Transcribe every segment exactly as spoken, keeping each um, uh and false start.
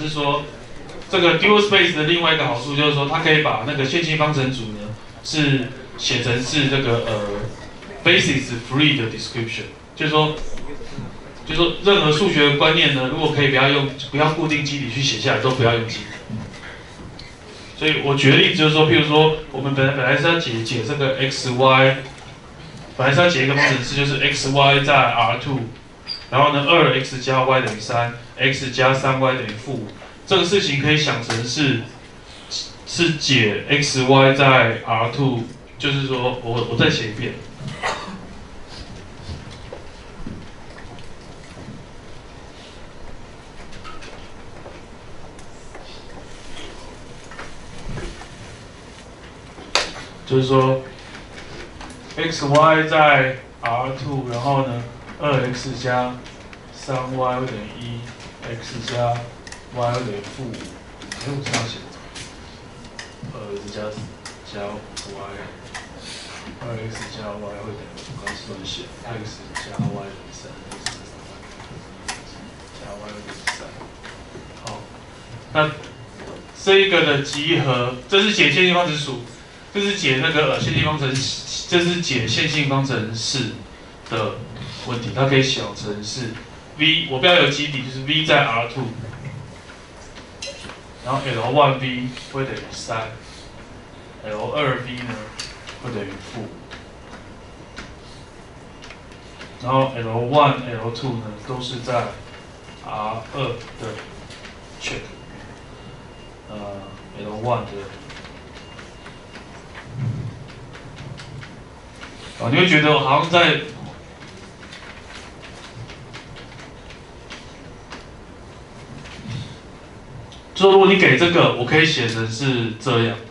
是说，这个 dual space 的另外一个好处就是说，它可以把那个线性方程组呢是写成是这个呃 basis free 的 description， 就是说，就是说任何数学的观念呢，如果可以不要用不要固定基底去写下来，都不要用基底。所以我举个例子就是说，譬如说我们本来本来是要解解这个 x y， 本来是要解一个方程式，就是 x y 在 R 二， 然后呢二 x 加 y 等于三 ，x 加三 y 等于负五。这个事情可以想成是是解 x y 在 R 二， 就是说我我再写一遍。就是说 ，x y 在 R 二， 然后呢，二 x 加三 y 会等于一 ，x 加 y 会等于负五。哎，我这样写，二 x 加加 y， 二 x 加 y 会等于，我刚是乱写 ，x 加 y 等于三 ，x 加 y 会等于三。好，那这一个的集合，这是解线性方程数。这是解那个线性方程，这是解线性方程式的问题，它可以想成是 v， 我不要有基底，就是 v 在 R 二， 然后 L 一 v 会等于三 ，L 二 v 呢会等于负，然后 L 一 L 二 呢都是在 R 二的 check， 呃 L 一 的。哦，你会觉得我好像在，就是如果你给这个，我可以写成是这样。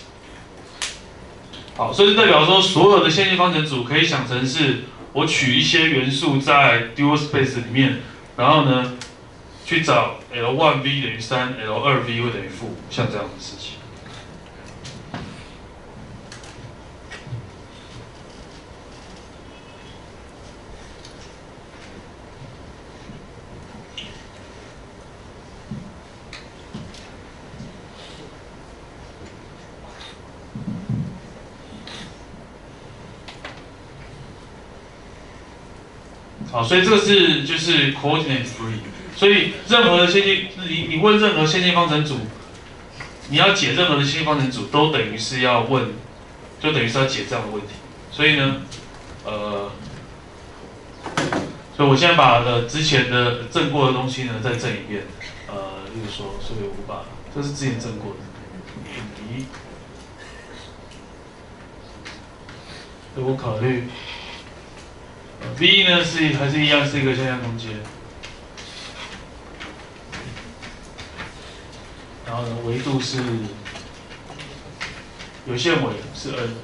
好，所以代表说所有的线性方程组可以想成是我取一些元素在 dual space 里面，然后呢去找 L 一 v 等于三 ，L 二 v 会等于负，像这样的事情。好，所以这个是就是 coordinate free， 所以任何的线性，你你问任何线性方程组，你要解任何的线性方程组，都等于是要问，就等于是要解这样的问题。所以呢，呃，所以我现在把呃之前的证过的东西呢再证一遍，呃，例如说，所以我把这是之前证过的，一，所以我考虑。V 呢是还是一样是一个向量空间，然后呢维度是有限维是 n，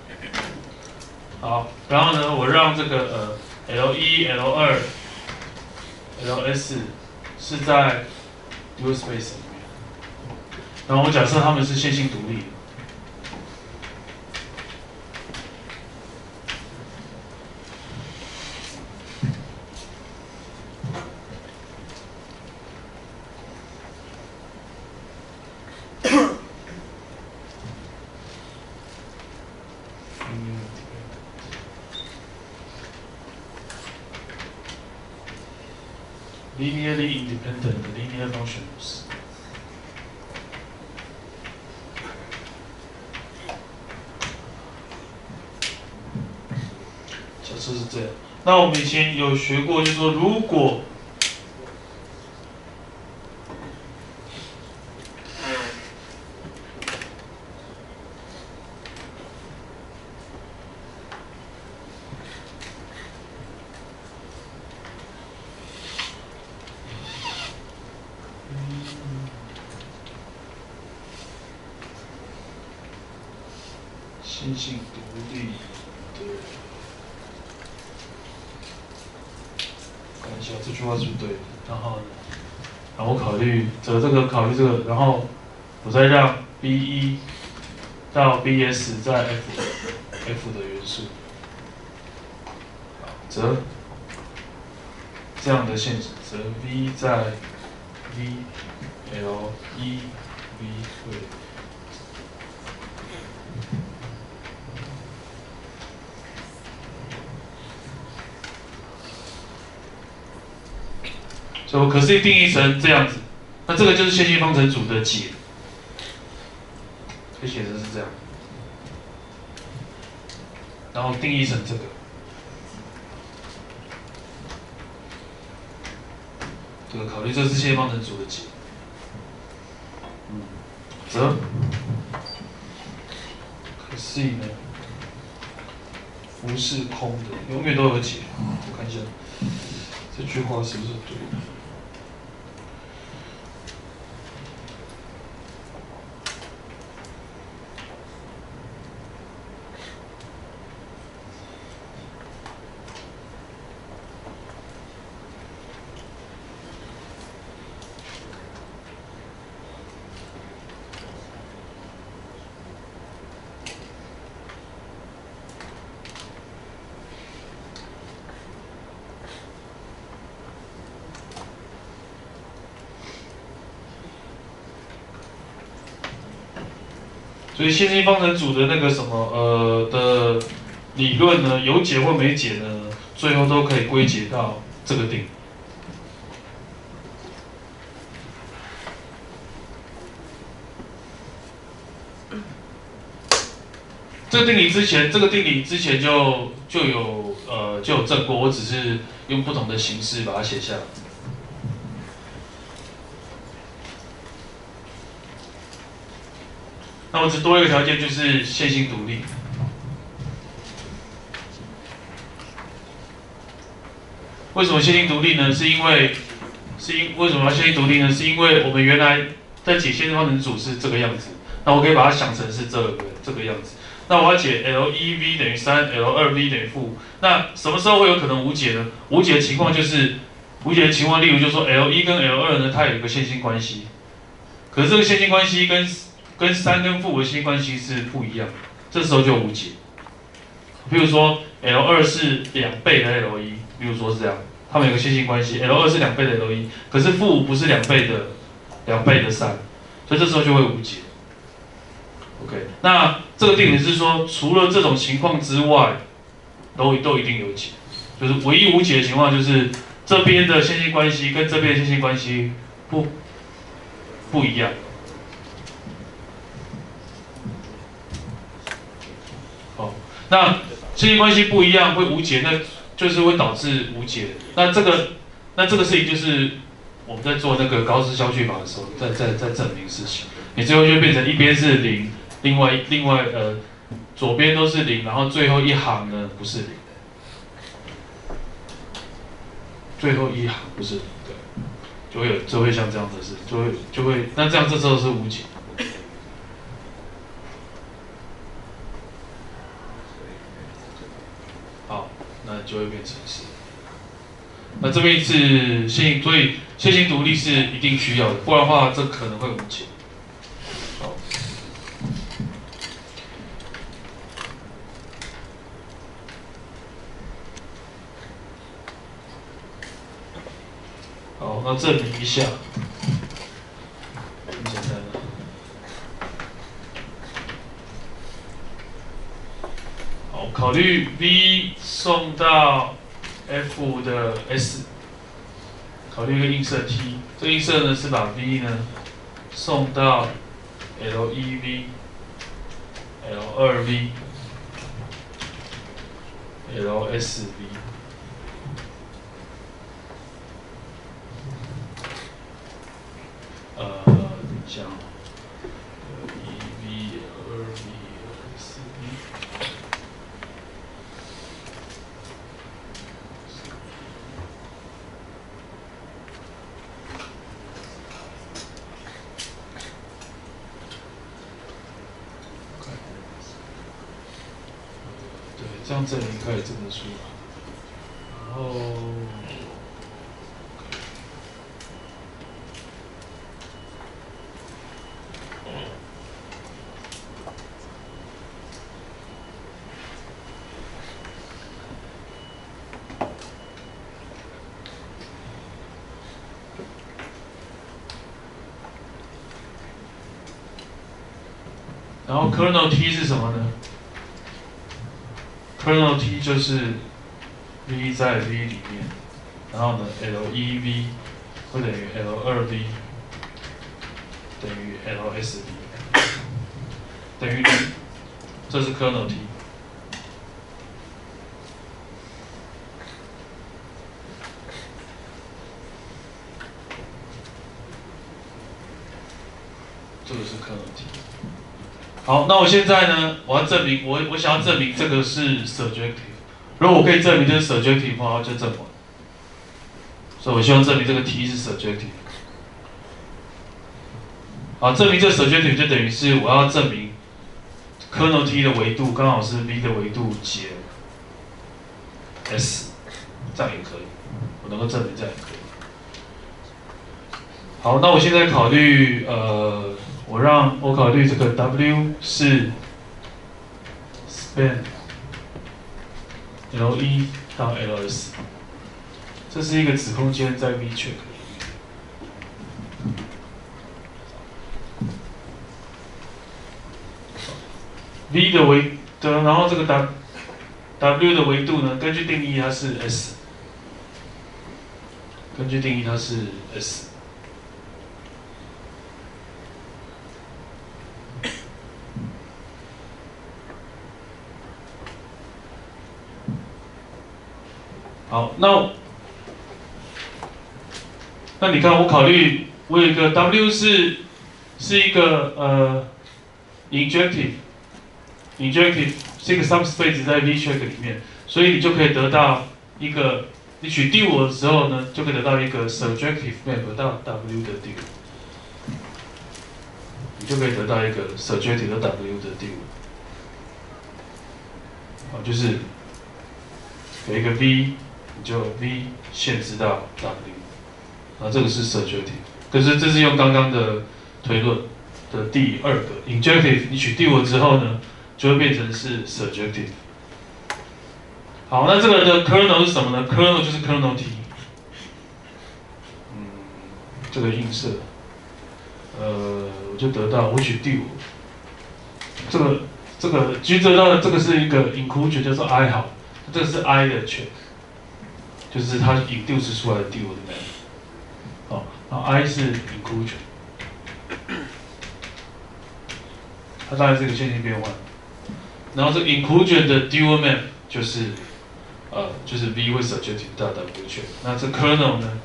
好，然后呢我让这个呃 L 一 L 二 L S 是在 dual space 里面，然后我假设它们是线性独立的。Linearly independent linear functions。假设是这样，那我们以前有学过，就是说，如果线性独立的，看一下这句话是不是对的。然后，然后我考虑择这个，考虑这个，然后我再让 B 一到 B S 在 F F 的元素，则这样的线，则 V 在 V L 一 V 对。所以我可是定义成这样子，那这个就是线性方程组的解，可以写成是这样，然后定义成这个，这个考虑这是线性方程组的解，嗯，则可是呢，不是空的，永远都有解。我看一下这句话是不是对的？所以线性方程组的那个什么呃的理论呢，有解或没解呢，最后都可以归结到这个定理。这个定理之前，这个定理之前就就有呃就有证过，我只是用不同的形式把它写下来。那我只多一个条件，就是线性独立。为什么线性独立呢？是因为是因为什么要线性独立呢？是因为我们原来在解线性方程组是这个样子，那我可以把它想成是这个这个样子。那我要解 L 一 V 等于三 ，L 二 V 等于负。那什么时候会有可能无解呢？无解的情况就是无解的情况，例如就是说 L 一 跟 L 二呢，它有一个线性关系，可是这个线性关系跟跟三跟负的线性关系是不一样的，这时候就无解。比如说 L 二是两倍的 L 一，比如说是这样，它们有个线性关系 ，L 二是两倍的 L 一，可是负不是两倍的两倍的三，所以这时候就会无解。OK， 那这个定理是说，除了这种情况之外，都都一定有解，就是唯一无解的情况就是这边的线性关系跟这边的线性关系不不一样。哦，那线性关系不一样会无解，那就是会导致无解。那这个那这个事情就是我们在做那个高斯消去法的时候，在在在证明事情，你最后就变成一边是零。另外，另外，呃，左边都是零，然后最后一行呢不是零，最后一行不是零，对，就会有就会像这样的事，就会就会，那这样这时候是无解，好，那就会变成是，那这边是线，所以线性独立是一定需要的，不然的话这可能会无解。好，那证明一下，很简单的。好，考虑 V 送到 F 的 S， 考虑一个映射 T， 这个映射呢是把 V 呢送到 L 一 V、L 二 V、L S V。呃，等一下哦 ，L 一 V、L 二 V、L S V。对，这样证明可以证得出来。然后。 然后 kernel T 是什么呢 ？kernel T 就是 v 在 v 里面，然后呢 L 一 v 会等于 L 二 v 等于 L S v 等于零，这是 kernel T。这个是 kernel T。好，那我现在呢，我要证明，我我想要证明这个是 surjective。如果我可以证明这是 surjective 的话，就证完。所以我希望证明这个 T 是 surjective。好，证明这个 surjective 就等于是我要证明 kernel T 的维度刚好是 v 的维度减 s， 这样也可以，我能够证明这样也可以。好，那我现在考虑呃。我让我考虑这个 W 是 span L 一到 L S， 这是一个子空间在 V check 里面。V 的维的，然后这个 W W 的维度呢，根据定义它是 S， 根据定义它是 S。好，那那你看，我考虑我有一个 W 是是一个呃 injective injective 是一个 subspace 在 V check 里面，所以你就可以得到一个你取 dual 的时候呢，就可以得到一个 surjective map 到 W 的 dual， 你就可以得到一个 surjective 的 W 的 dual， 好，就是有一个 V。你就 V 限制到 W， 啊，这个是 surjective， 可是这是用刚刚的推论的第二个 injective， 你取 dual 之后呢，就会变成是 surjective。好，那这个的 kernel 是什么呢 ？kernel 就是 kernel T， 嗯，这个映射，呃，我就得到我取 dual， 这个这个其实得到的这个是一个 inclusion 叫做 I 好，这个是 I 的 check。就是它 induce 出来的 dual 的 map， 好，然后 I 是 inclusion， 它当然是一个线性变换，然后这 inclusion 的 dual map 就是呃就是 V 会 surjective 到 W check， 那这 kernel 呢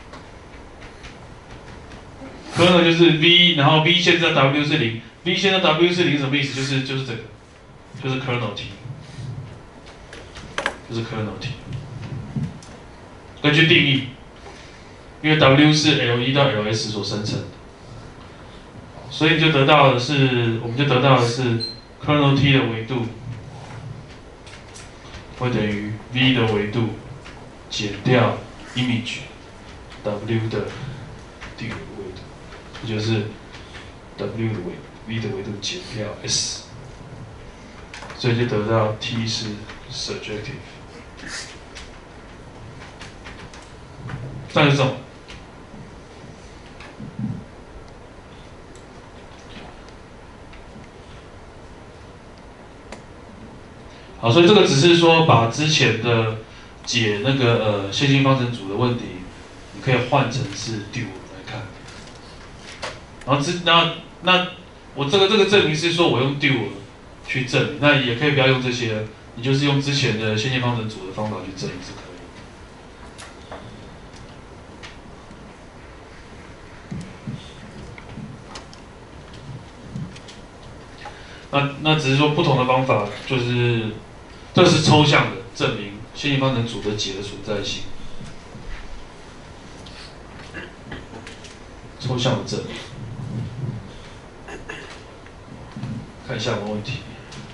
？kernel 就是 V， 然后 V 限制到 W 是零 ，V 限制到 W 是零什么意思？就是就是这个，就是 kernel T， 就是 kernel T。根据定义，因为 W 是 L 一到 L S 所生成的，所以你就得到的是，我们就得到的是 kernel T 的维度会等于 V 的维度减掉 image W 的 dual 的维度，这就是 W 的维 V 的维度减掉 S， 所以就得到 T 是 surjective。像这种，好，所以这个只是说把之前的解那个呃线性方程组的问题，你可以换成是 dual 来看。然后之那那我这个这个证明是说我用 dual 去证明，那也可以不要用这些，你就是用之前的线性方程组的方法去证明是可以。那那只是说不同的方法，就是这是抽象的证明线性方程组的解的存在性，抽象的证明。看一下有没有问题。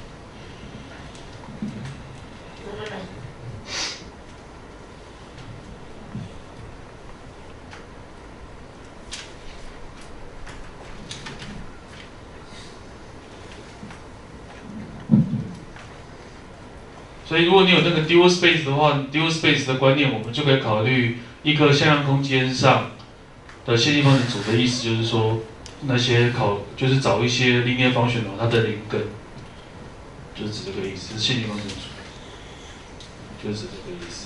所以，如果你有那个 dual space 的话 ，dual space 的观念，我们就可以考虑一个向量空间上的线性方程组的意思，就是说， 那些考就是找一些 linear functional 它的零根，就是指这个意思，是线性方程组，就是指这个意思。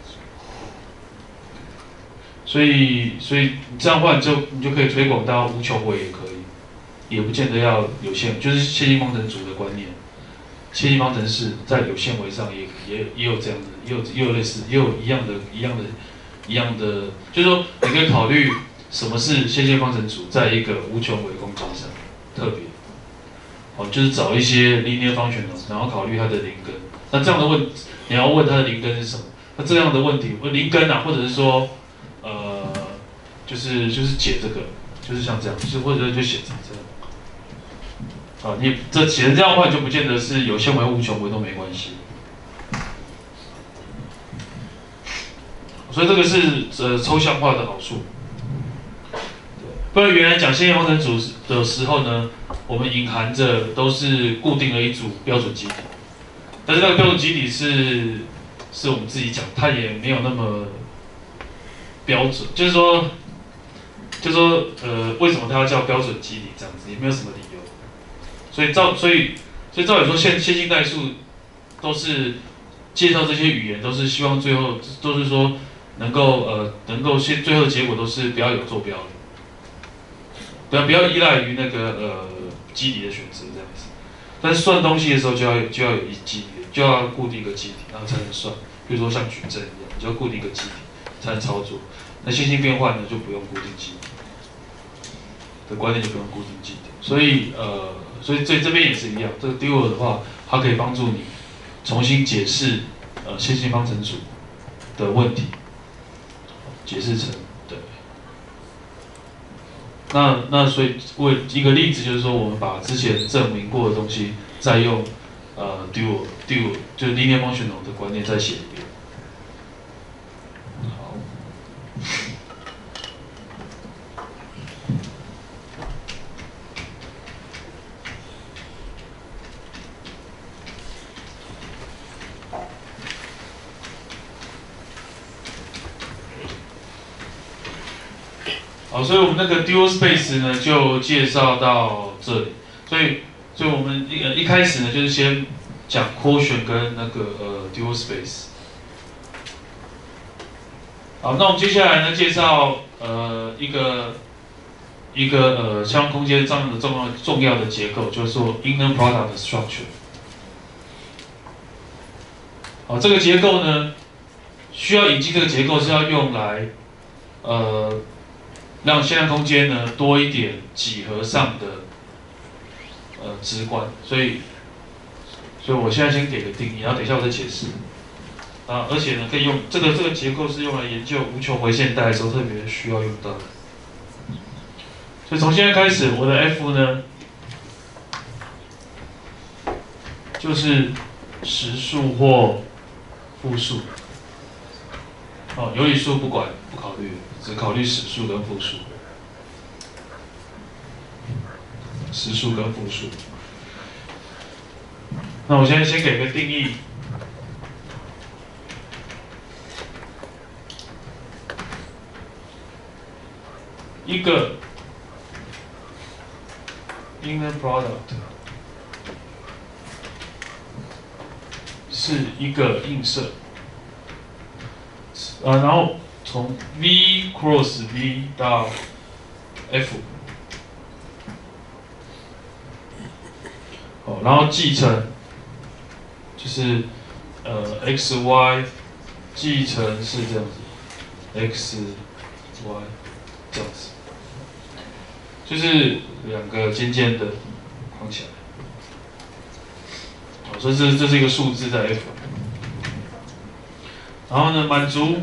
所以，所以你这样的话，你就你就可以推广到无穷微也可以，也不见得要有限，就是线性方程组的观念。线性方程式在有限微上也也也有这样的，也有也有类似，也有一样的一样的一样的，就是说你可以考虑什么是线性方程组在一个无穷微空间上特别，哦，就是找一些 linear functional， 然后考虑它的零根。那这样的问，你要问它的零根是什么？那这样的问题，问零根啊，或者是说，呃，就是就是解这个，就是像这样，就是或者就写成这样。啊，你这写成这样的话，就不见得是有限微、无穷微都没关系。所以这个是呃抽象化的好处。不然原来讲线性方程组的时候呢，我们隐含着都是固定的一组标准集体，但是那个标准集体是是我们自己讲，它也没有那么标准，就是说，就是说呃为什么它要叫标准集体这样子，也没有什么理由。所以照所以所以照理说线线性代数都是介绍这些语言，都是希望最后都是说能够呃能够先最后的结果都是不要有坐标的，不要不要依赖于那个呃基底的选择这样子。但是算东西的时候就要有就要有一基底，就要固定一个基底，然后才能算。比如说像矩阵一样，你就要固定一个基底才能操作。那线性变换呢就不用固定基底的观念，就不用固定基底。所以呃。所以这这边也是一样，这个 dual 的话，它可以帮助你重新解释呃线性方程组的问题，解释成对。那那所以为一个例子就是说，我们把之前证明过的东西，再用呃 dual dual 就是 linear functional 的观念再写一遍。好。好，所以我们那个 dual space 呢就介绍到这里。所以，所以我们一呃一开始呢就是先讲 quotient 跟那个呃 dual space。好，那我们接下来呢介绍呃一个一个呃相关空间上的重要重要的结构，就是说 inner product structure。好，这个结构呢需要引进这个结构是要用来呃。让现在空间呢多一点几何上的呃直观，所以，所以我现在先给个定义，然后等一下我再解释。啊，而且呢可以用这个这个结构是用来研究无穷微线带的时候特别需要用到的。所以从现在开始，我的 F 呢就是实数或复数。哦，有理数不管不考虑，只考虑实数跟复数。实数跟复数。那我现在先给个定义。一个 inner product 是一个映射。呃，然后从 V cross V 到 F， 哦，然后继承就是呃 X Y 继承是这样子 ，X Y 这样子，就是两个尖尖的框起来，哦，所以这这是一个数字在 F。然后呢，满足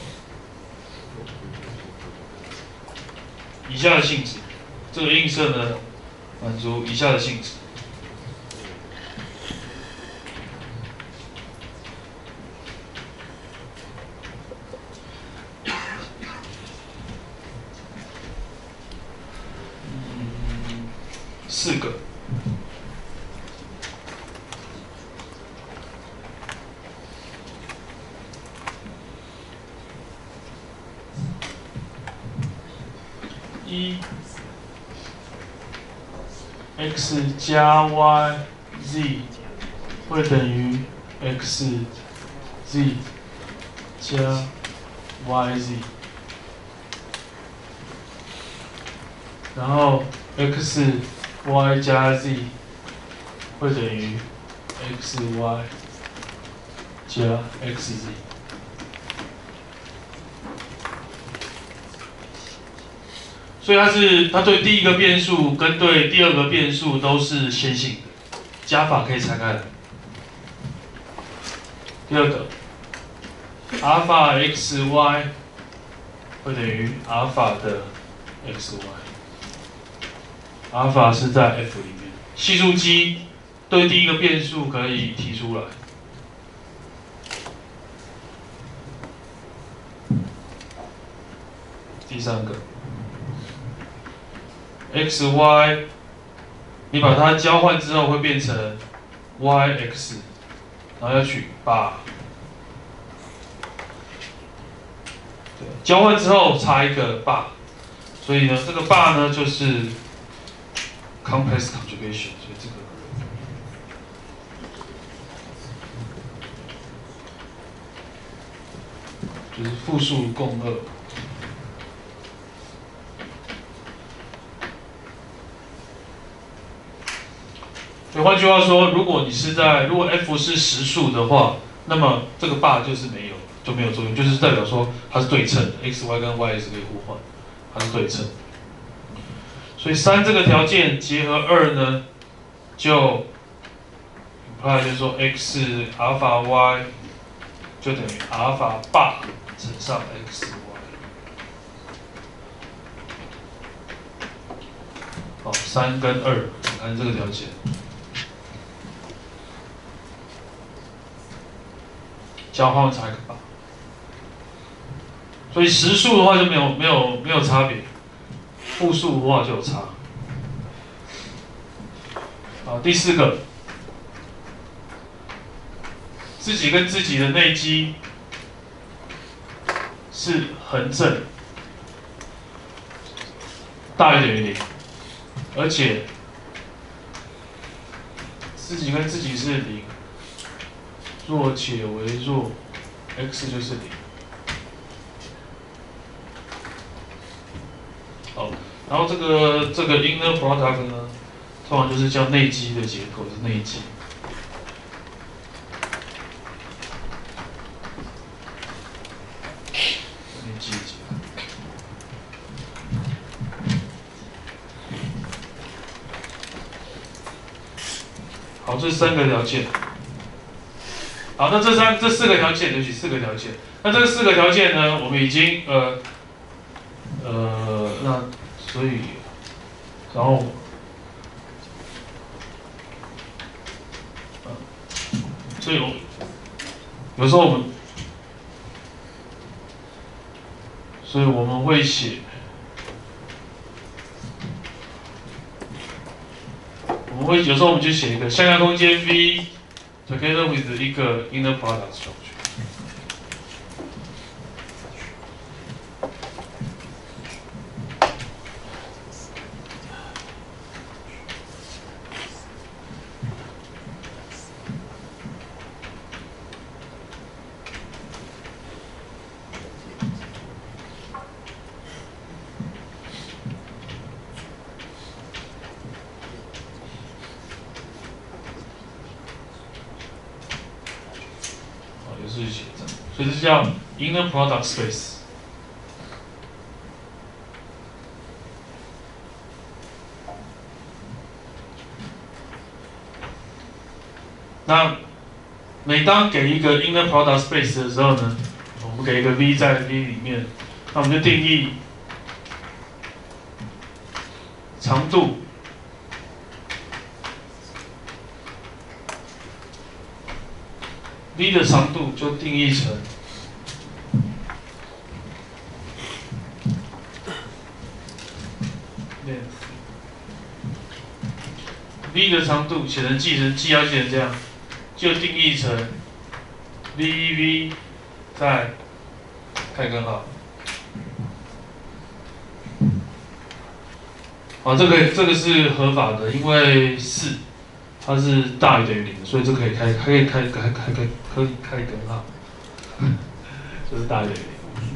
以下的性质，这个映射呢，满足以下的性质。嗯，四个。一、 x 加 y z 会等于 x z 加 y z， 然后 x y 加 z 会等于 x y 加 x z。所以它是它对第一个变数跟对第二个变数都是线性的，加法可以拆开来。第二个，阿尔法 x y 会等于阿尔法的 x y， 阿尔法是在 f 里面，系数积对第一个变数可以提出来。第三个。x y， 你把它交换之后会变成 y x， 然后要取八。对，交换之后差一个八，所以呢，这个八呢就是 complex conjugation， 所以这个就是复数共二。所以换句话说，如果你是在如果 f 是实数的话，那么这个 bar 就是没有就没有作用，就是代表说它是对称的 ，x y 跟 y 是可以互换，它是对称。所以三这个条件结合二呢，就 imply 就是说 x 阿尔法 y 就等于阿尔法 bar 乘上 x y。好，三跟二，你看这个条件。交换差一个八，所以实数的话就没有没有没有差别，复数的话就有差。好，第四个，自己跟自己的内积是横正，大于等于零，而且自己跟自己是零。弱且为弱 ，x 就是零。好，然后这个这个 inner product 呢，通常就是叫内积的结构，是内积。内积的结构。好，这三个条件。好，那这三这四个条件，对不起，四个条件。那这四个条件呢，我们已经呃呃，那所以，然后，呃、所以我有时候我们，所以我们会写，我们会有时候我们就写一个向量空间 V。Together with 一个 inner product structure。是写这样，所以这叫 inner product space。那每当给一个 inner product space 的时候呢，我们给一个 v 在 v 里面，那我们就定义长度。v 的长度就定义成 v 的长度写成记成记要记成这样，就定义成 v v 在开根号。好， 啊，这个这个是合法的，因为四它是大于等于零，所以这可以开可以开开开开可以开根号，就是大于等于零。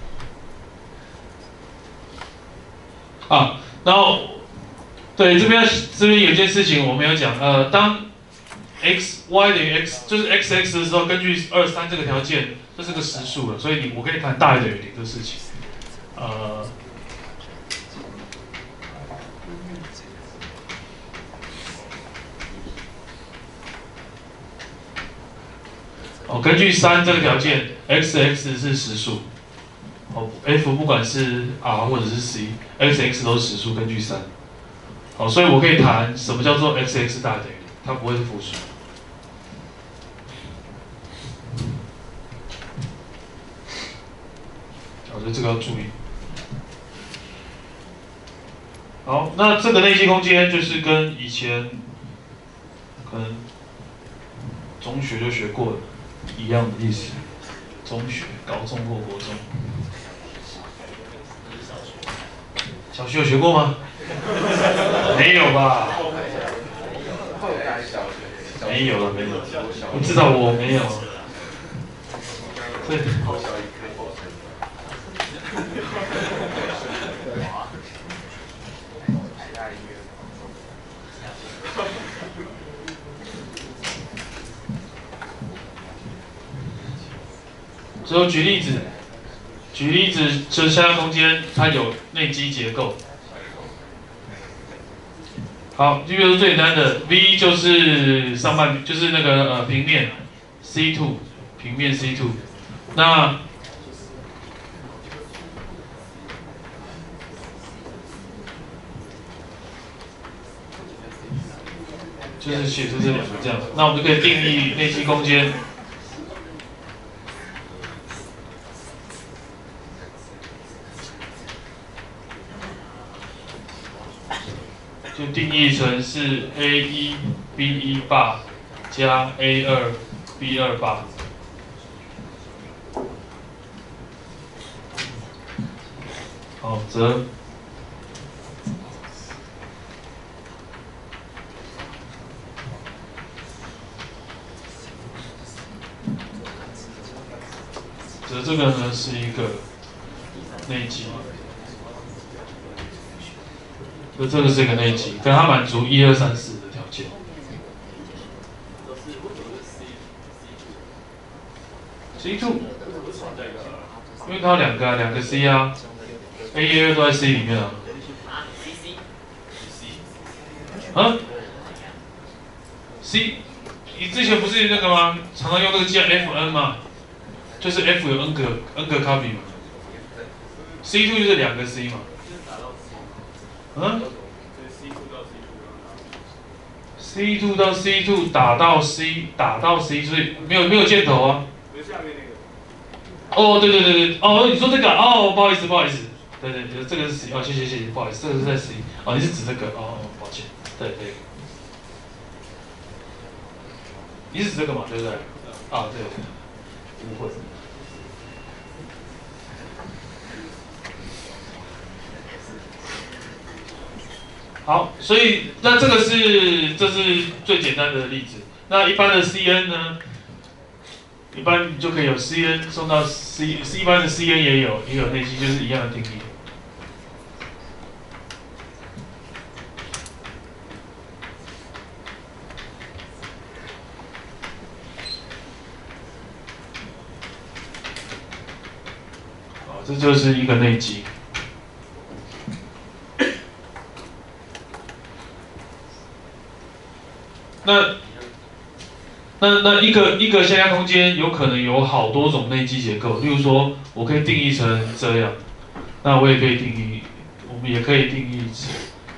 啊，然后对这边这边有一件事情我没有讲，呃，当 x y 等于 x 就是 x x 的时候，根据二三这个条件，这是个实数了，所以你我可以谈大于等于零的事情，呃。哦，根据三这个条件 ，x x 是实数，哦 ，f 不管是 r 或者是 c，x x 都是实数，根据三。好，所以我可以谈什么叫做 x x 大于等于零，它不会是负数。好，所以这个要注意。好，那这个内积空间就是跟以前可能中学就学过的一样的意思。中学、高中或国中，小学有学过吗？没有吧？没有了，没有。我知道我没有。所以。所以我举例子，举例子就是向量空间它有内积结构。好，就比如说最简单的 V 就是上半就是那个呃平面 C two 平面 C two， 那就是写出这两个这样，那我们就可以定义内积空间。就定义成是 A 一 B 一 bar 加 A 二 B 二 bar。好，则则这个呢是一个内积。就这个是一个内积，跟它满足一二三四的条件。C two， 因为它有两个啊，两个 C 啊 ，A 一 二都在 C 里面啊。啊 ？C， 你之前不是那个吗？常常用那个加 F N 嘛，就是 F 有 N 个 N 个 copy 嘛。C two 就是两个 C 嘛。嗯 ？C two 到 C two 打到 C 打到 C， 所以没有没有箭头啊。哦，对对对对，哦，你说这个，哦，不好意思不好意思，对对对，这个是 C， 哦，谢谢谢谢，不好意思，这个是在 C， 哦，你是指这个，哦，抱歉，对对，你是指这个嘛，对不对？啊，对，误会。好，所以那这个是这是最简单的例子。那一般的 C N 呢？一般你就可以有 C N 送到 C， 一般的 C N 也有也有内积，就是一样的定义。好，这就是一个内积。那那那一个一个向量空间有可能有好多种内积结构，例如说，我可以定义成这样，那我也可以定义，我们也可以定义成，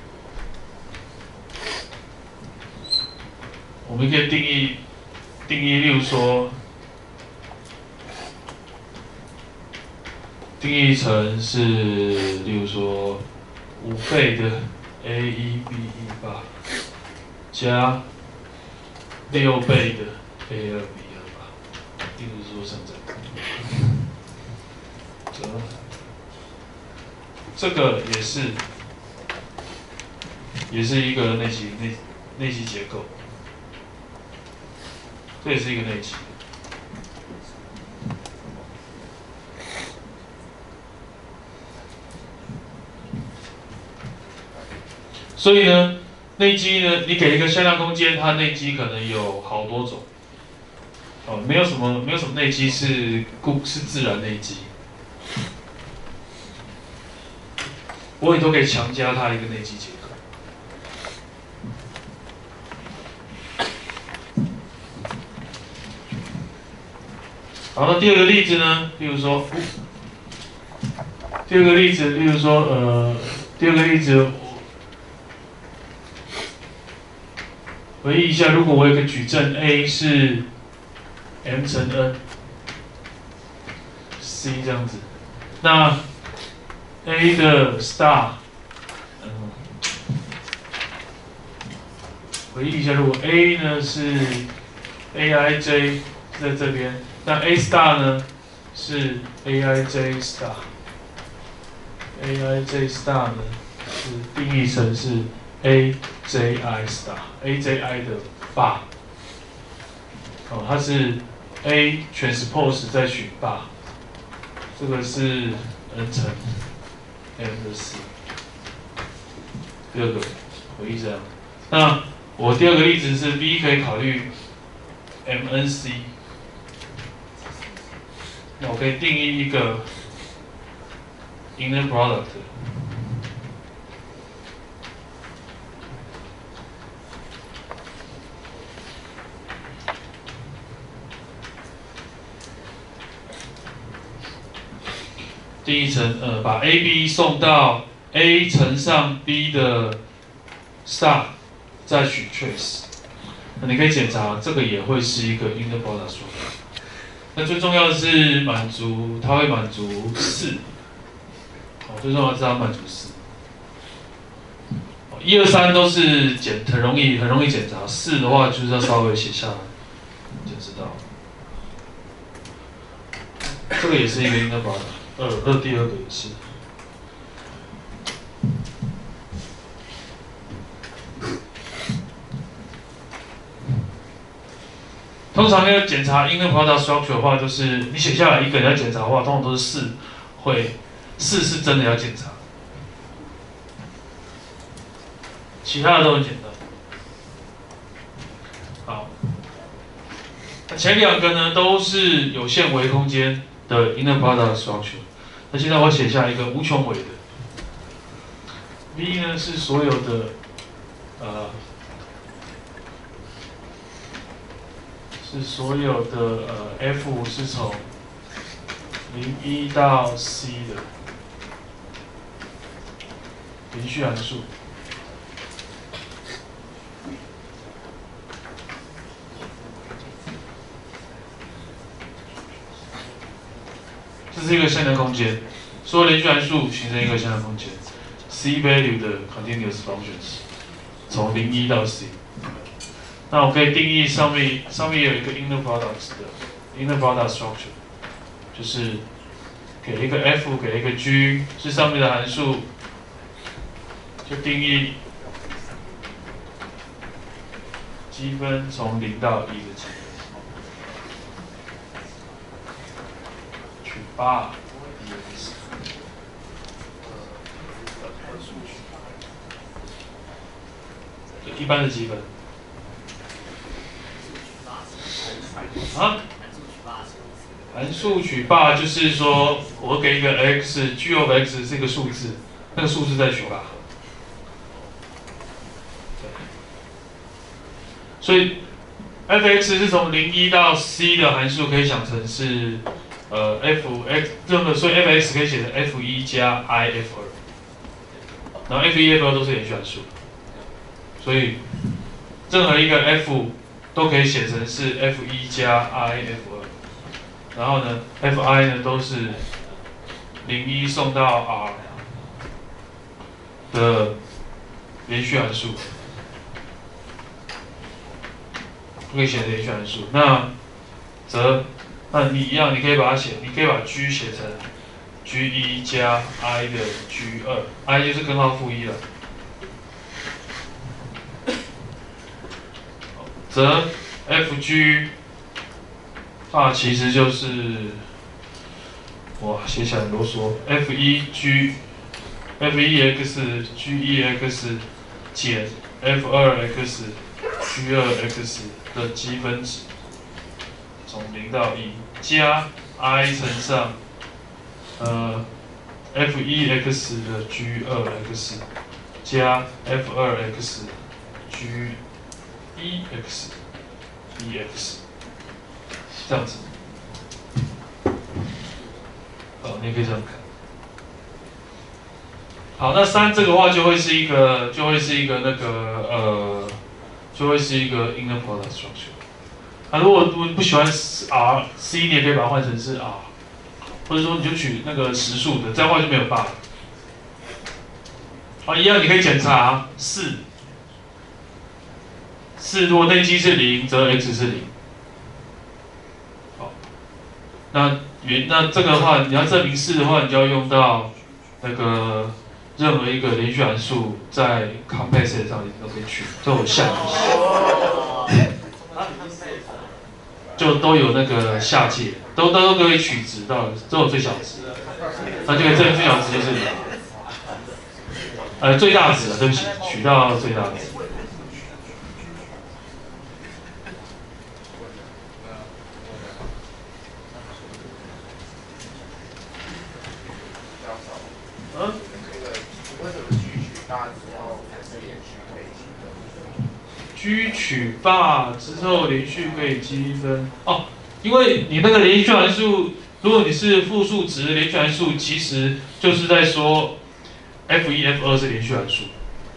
我们可以定义定义，例如说，定义成是，例如说五倍的 A 一 B 一 吧，加六倍的 A 二 B 二吧，例如说像这个，这这个也是也是一个内积内内积结构，这也是一个内积。所以呢，内积呢，你给一个向量空间，它内积可能有好多种。哦，没有什么没有什么内积是固是自然内积，我也都可以强加它一个内积结构。好，那第二个例子呢？例如说，第二个例子，例如说，呃，第二个例子，回忆一下，如果我有个矩阵 A 是 m 乘 n，c 这样子，那 A 的 star， 嗯，回忆一下，如果 A 呢是 aij 在这边，那 A star 呢是 aij star，aij star 呢是定义成是 aji star，aji 的霸，哦，它是 A transpose 再取霸，这个是 n 乘 m 的 c。第二个回忆这样，那我第二个例子是 B 可以考虑 mnc， 那我可以定义一个 inner product。定义成呃，把 A、B 送到 A 乘上 B 的 star， 再取 trace。那你可以检查，这个也会是一个 inner product structure。那最重要的是满足，它会满足四。哦，最重要的是它满足四。一二三都是检很容易很容易检查，四的话就是要稍微写下来就知道。这个也是一个 inner product。二二第二个也是。通常要检查 inner product structure 的话，就是你写下来一个人要检查的话，通常都是四会四是真的要检查，其他的都很简单。好，那前两个呢都是有限维空间的 inner product structure。那现在我写下一个无穷维的 ，V 呢是所有的呃是所有的呃 F 是从零一到 C 的连续函数。这是一个向量空间，所有连续函数形成一个向量空间 ，C value 的 continuous functions 从零一到 C。那我可以定义上面上面有一个 inner products 的 inner product structure， 就是给一个 F 给一个 G 是上面的函数，就定义积分从零到一的积分。八，一般的积分。啊？函数取霸就是说，我给一个 x，g of x 是一个数字，那个数字再取霸。所以 f(x) 是从零一到 c 的函数，可以想成是。呃 ，f x 任何，所以 f(x) 可以写成 f 一 加 i f 二，然后 f 一 f 二都是连续函数，所以任何一个 f 都可以写成是 f 一 加 i f 二，然后呢 fi 呢都是零一送到 r 的连续函数，都可以写成连续函数，那则。那你一样，你可以把它写，你可以把 G 写成 G 一 加 I 的 G 二 ，I 就是根号负一了。 则 F G 啊其实就是哇写起来很啰嗦 ，F 一 G F 一 x G 一 x 减 F 二 x G 二 x 的积分值，从零到一加 I 乘上呃 F 一 x 的 G 二 x 加 F 二 x G 一 x dx 这样子。好，你也可以这样看。好，那三这个话就会是一个，就会是一个那个呃，就会是一个 inner product structure。啊，如果如果你不喜欢 R C， 你也可以把它换成是 R， 或者说你就取那个实数的，这样的话就没有 bug。好，一样你可以检查四，四如果内积是零，则 x 是零。好，那原那这个的话，你要证明四的话，你就要用到那个。任何一个连续函数在 complex 上你都可以取，都有下界，就都有那个下界，都都可以取值到，都有最小值。那这个这个最小值就是零，呃最大值啊，对不起，取到最大值。嗯。G 取霸之后连续可以积分哦，因为你那个连续函数，如果你是复数值的连续函数，其实就是在说 F 一、F 二是连续函数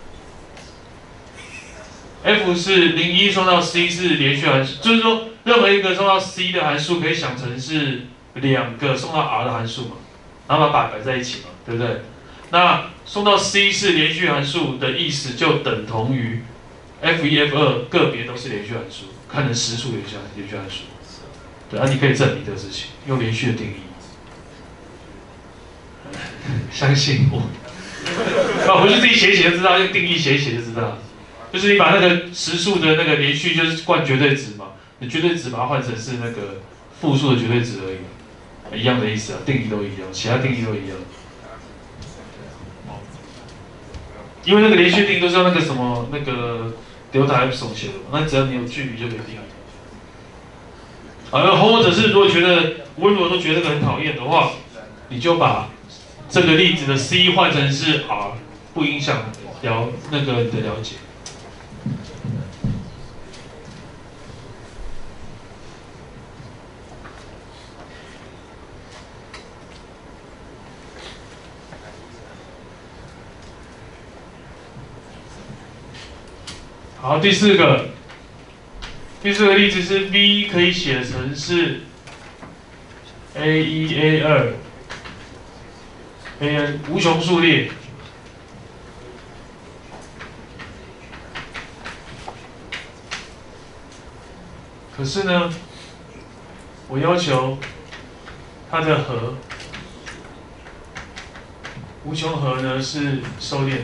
，F 是零一送到 C 是连续函数，就是说任何一个送到 C 的函数可以想成是两个送到 R 的函数嘛，然后把它摆在一起嘛，对不对？那送到 C 是连续函数的意思就等同于 F 一、F 二个别都是连续函数，看成实数连续连续函数。对啊，你可以证明这个事情，用连续的定义。相信我，啊，回去自己写一写就知道，用定义写一写就知道。就是你把那个实数的那个连续就是灌绝对值嘛，你绝对值把它换成是那个复数的绝对值而已，一样的意思啊，定义都一样，其他定义都一样。因为那个连续定义都是用那个什么那个 delta epsilon 写的嘛，那只要你有距离就可以定义。啊，或者是如果觉得温罗都觉得这个很讨厌的话，你就把这个例子的 C 换成是 R， 不影响了那个你的了解。好，第四个，第四个例子是 V 可以写成是 A 一 A 二 A n 无穷数列，可是呢，我要求它的和无穷和呢是收敛的。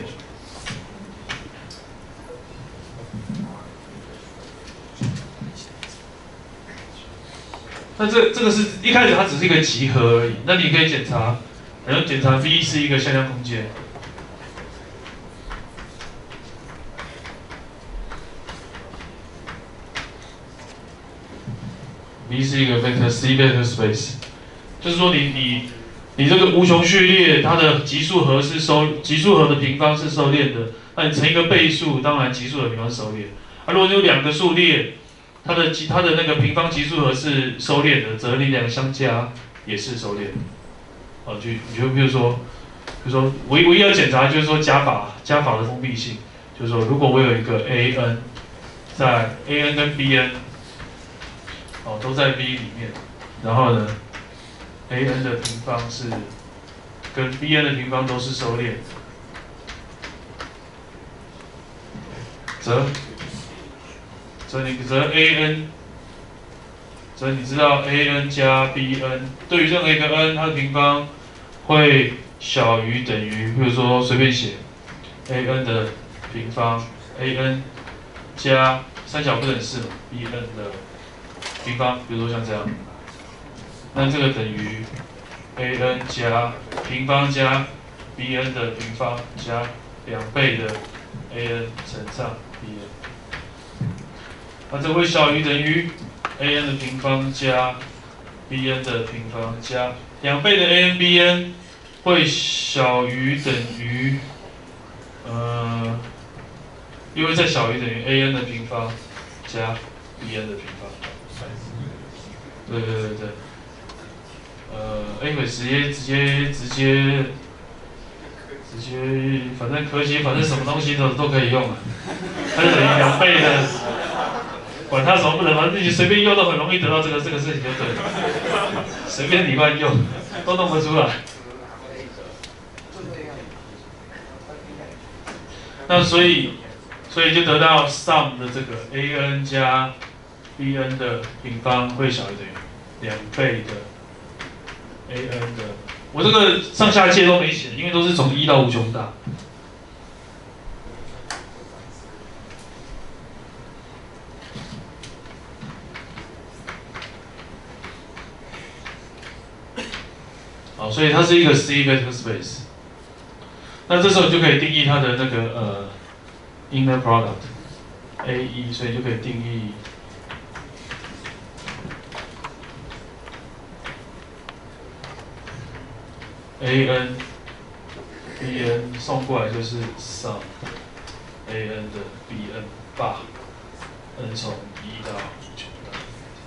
那这这个是一开始它只是一个集合而已，那你可以检查，然后检查 V 是一个向量空间。V 是一个 vector C vector space， 就是说你你你这个无穷序列，它的级数和是收级数和的平方是收敛的，那你乘一个倍数，当然级数的平方是收敛。啊，如果你有两个数列，它的级它的那个平方级数和是收敛的，则你两个相加也是收敛的。哦，就你就比如说，比如说唯唯一要检查就是说加法加法的封闭性，就是说如果我有一个 A n， 在 A n 跟 B n， 哦都在 V 里面，然后呢 A n 的平方是跟 B n 的平方都是收敛，则。则你则 A n， 则你知道 A n 加 B n 对于任何一个 n， 它的平方会小于等于，比如说随便写 A n 的平方 A n 加三角不等式嘛 ，b n 的平方，比如说像这样，那这个等于 a n 加平方加 b n 的平方加两倍的 a n 乘上 b n， 那这会小于等于 a n 的平方加 b n 的平方加两倍的 a n b n 会小于等于呃，又会再小于等于 a n 的平方加 b n 的平方。对对对对。呃，哎，会直接直接直接直接，反正科技反正什么东西都都可以用啊，它就等于两倍的，管它什么不能，反正你随便用都很容易得到这个这个事情就对了，随便你乱用都弄得出来。那所以所以就得到 sum 的这个 a n 加 b n 的平方会小于等于两倍的 a n 的，我这个上下界都没写，因为都是从一到无穷大。好，所以它是一个 C vector space。那这时候你就可以定义它的那个呃 inner product A 一，所以就可以定义。A n B n 送过来就是 sum A n 的 B n 把 n 从一到无穷大。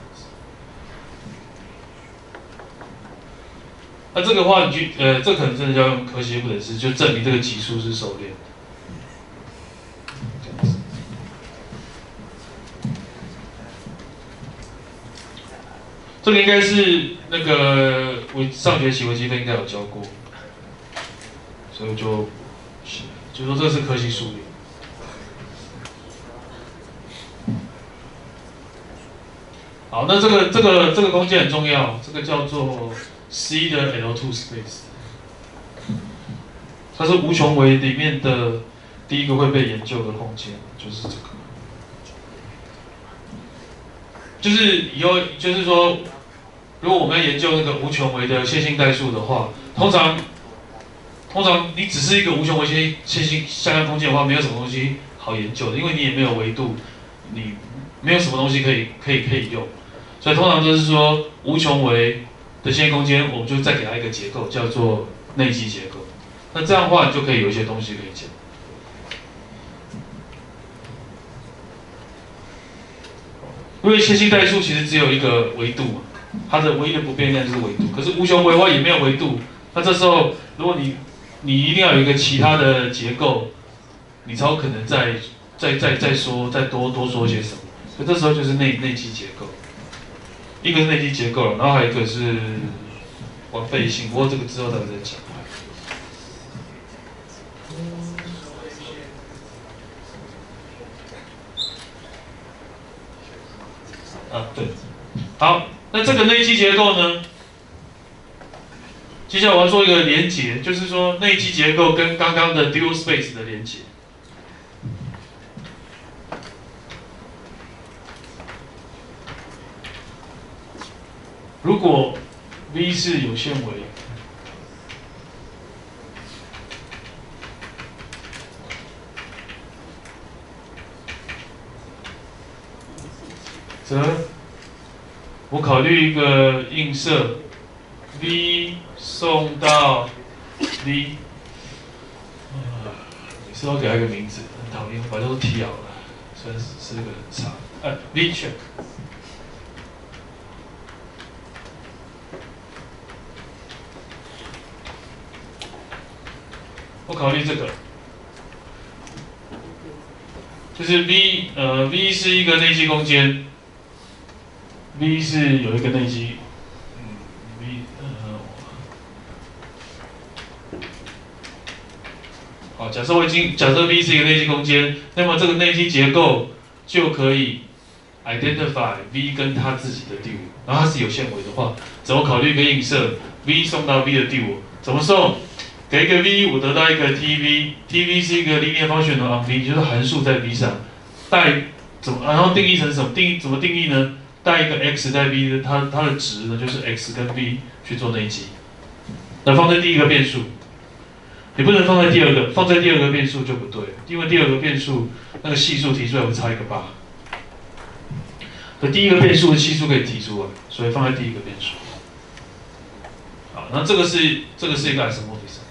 那这个话，你去呃，这可能真的要用科学不等式，就证明这个级数是收敛的。这样子。这个应该是那个我上学期微积分应该有教过，所以我就就说这是科学数列。好，那这个这个这个空间很重要，这个叫做 C 的 L 二 space， 它是无穷维里面的第一个会被研究的空间，就是这个。就是以后就是说，如果我们要研究那个无穷维的线性代数的话，通常通常你只是一个无穷维线线性向量空间的话，没有什么东西好研究的，因为你也没有维度，你没有什么东西可以可以可以用，所以通常就是说无穷维的线性空间，我们就再给它一个结构，叫做内积结构。那这样的话，你就可以有一些东西可以讲。因为线性代数其实只有一个维度嘛，它的唯一的不变量就是维度。可是无穷维的话也没有维度，那这时候如果你你一定要有一个其他的结构，你才有可能再再再再说再多多说些什么。所以这时候就是内内积结构，一个是内积结构，然后还有一个是完备性。不过这个之后再再讲。啊，对，好，那这个内积结构呢？接下来我要做一个连结，就是说内积结构跟刚刚的 dual space 的连结。如果 V 是有限维，则我考虑一个映射 V 送到 V， 呃，每次都给它一个名字，很讨厌，把它都踢好了，虽然是个很差，呃 ，V check。我考虑这个，就是 V， 呃 ，V 是一个内积空间 ，V 是有一个内积，嗯 ，V， 呃，好，假设我已经假设 V 是一个内积空间，那么这个内积结构就可以 identify V 跟它自己的第五，然后它是有限维的话，怎么考虑一个映射 V 送到 V 的第五，怎么送？给一个 V， 我得到一个 T V，T V 是一个 linear function on V， 就是函数在 V 上，代怎么？然后定义成什么？定义怎么定义呢？带一个 x 带 v 的，它它的值呢就是 x 跟 v 去做内积。那放在第一个变数，你不能放在第二个，放在第二个变数就不对了，因为第二个变数那个系数提出来会差一个八。所以第一个变数的系数可以提出来，所以放在第一个变数。好，那这个是这个是一个 isomorphism。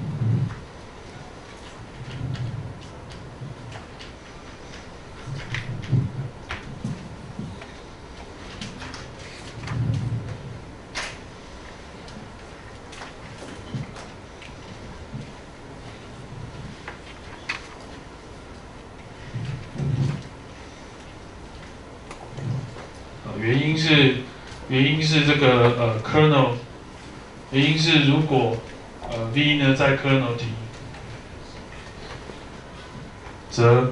原因是原因是这个呃 kernel， 原因是如果呃 v 呢在 kernel t， 则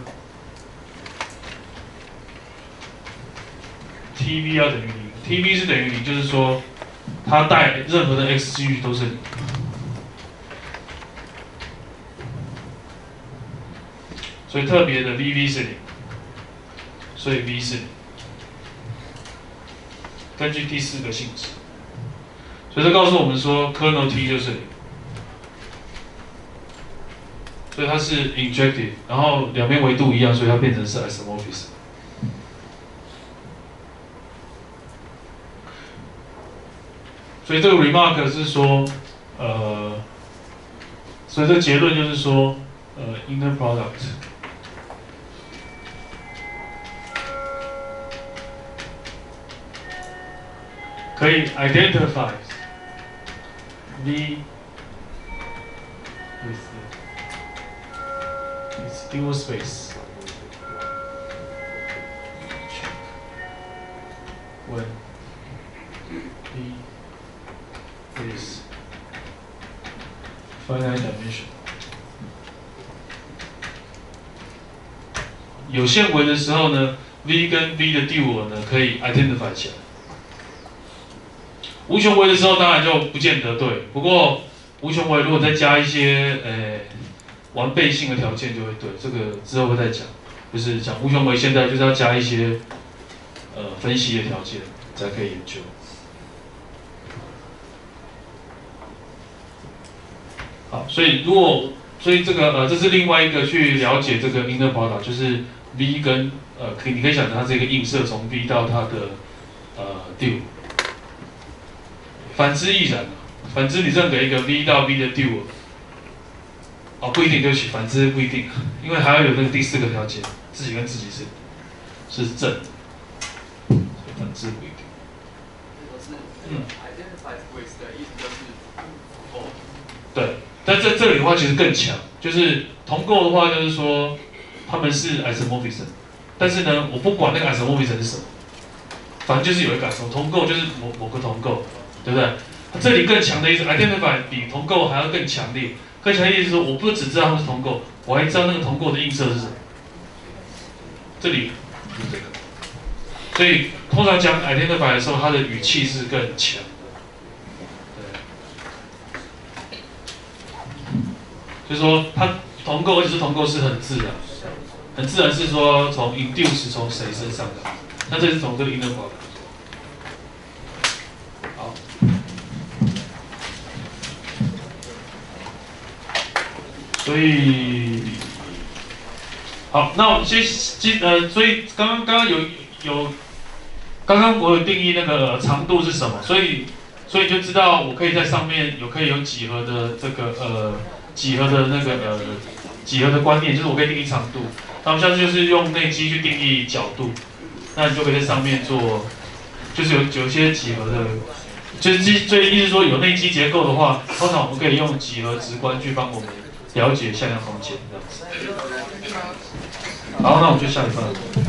tv 要等于零 ，tv 是等于零，就是说它带任何的 x 几率都是零。所以特别的 vv 是零，所以 v 是零。根据第四个性质，所以这告诉我们说 kernel t 就是零，所以它是 injective， 然后两边维度一样，所以它变成是 isomorphism。所以这个 remark 是说，呃，所以这结论就是说，呃 ，inner product。可以 identify v with its dual space when v is finite dimension。有限维的时候呢 ，v 跟 v 的dual呢可以 identify 起来。无穷维的时候当然就不见得对，不过无穷维如果再加一些呃完备性的条件就会对，这个之后会再讲。就是讲无穷维现在就是要加一些呃分析的条件才可以研究。好，所以如果所以这个呃这是另外一个去了解这个 inner product， 就是 v 跟呃可以你可以想象它是一个映射从 v 到它的呃 dual。反之亦然，反之你认给一个 v 到 v 的 dual， 哦不一定，对不起，反之不一定，因为还要有那个第四个条件，自己跟自己是是正，所以反之不一定。嗯。对，但在这里的话其实更强，就是同构的话就是说他们是 isomorphism， 但是呢我不管那个 isomorphism 是什么，反正就是有一个 isomorphism， 同构就是某某个同构。对不对？这里更强的意思 ，identify 比同构还要更强烈。更强烈的意思是说，我不只知道它们是同构，我还知道那个同构的映射是什么。这里就是这个。所以通常讲 identify 的时候，它的语气是更强。对。就是说，它同构，而且是同构是很自然，很自然是说从 induce 从谁身上的，那这是从这个 inner product。所以，好，那我们先先呃，所以刚刚刚刚有有，刚刚我有定义那个长度是什么，所以所以就知道我可以在上面有可以有几何的这个呃几何的那个呃几何的观念，就是我可以定义长度。那我们下次就是用内积去定义角度，那你就可以在上面做，就是有有一些几何的。就是基，所以意思说有内积结构的话，通常我们可以用几何直观去帮我们了解向量空间这样子。好，那我们就下一段。